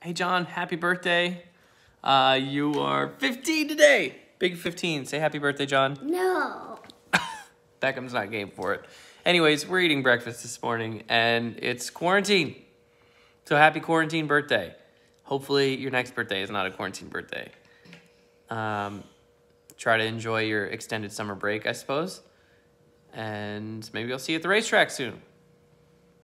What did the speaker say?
Hey, John, happy birthday. You are 15 today. Big 15. Say happy birthday, John. No. Beckham's not game for it. Anyways, we're eating breakfast this morning, and it's quarantine. So happy quarantine birthday. Hopefully your next birthday is not a quarantine birthday. Try to enjoy your extended summer break, I suppose. And maybe I'll see you at the racetrack soon.